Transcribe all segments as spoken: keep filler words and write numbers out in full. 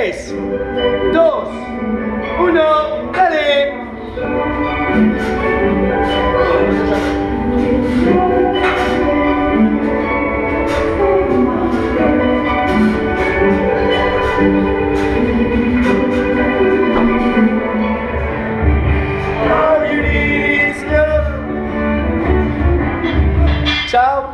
tres, dos, uno, ¡dale! Chao.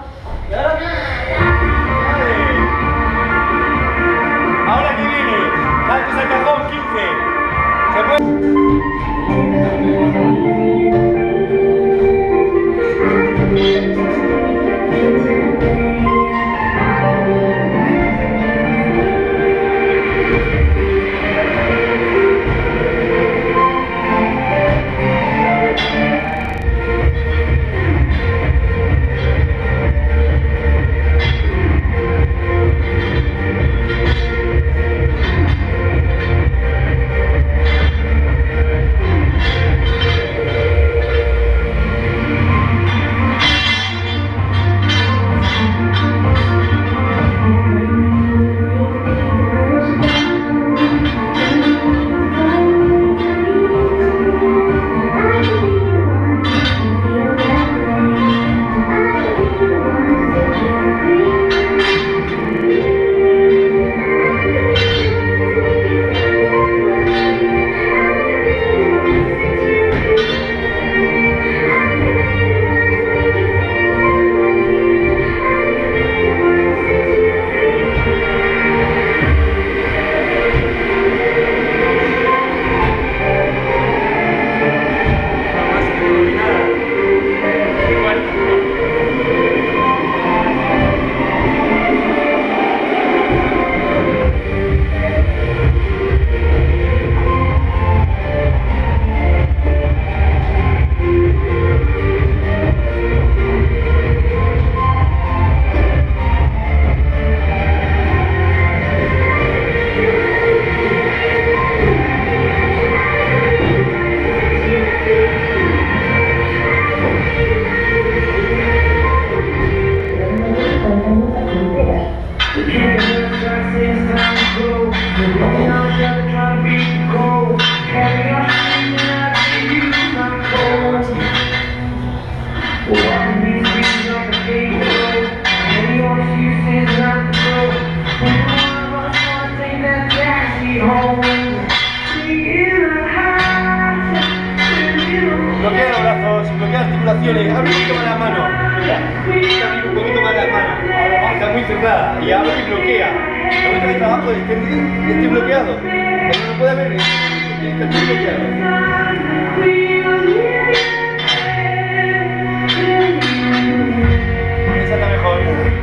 Ahora que viene, antes al cajón quince. ¿Se bloquea los brazos, bloquea articulaciones, abre un poquito más las manos. Mira, abre un poquito más las manos. Está muy cerrada y abre y bloquea. El momento de trabajo es que esté bloqueado. Cuando no puede ver, está bloqueado. Esa está mejor.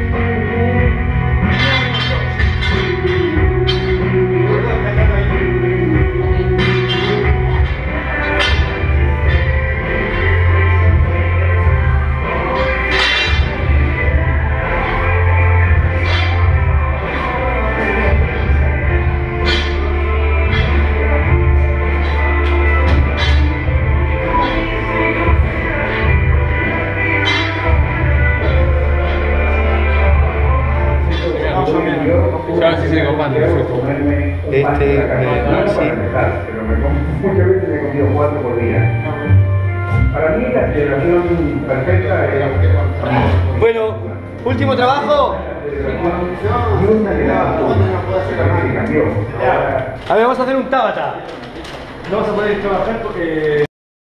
Este, eh, Maxi. Pero me como, muchas veces he comido cuatro por día. Para mí la celebración perfecta era... Bueno, último trabajo. A ver, vamos a hacer un tabata. No vamos a poder trabajar porque...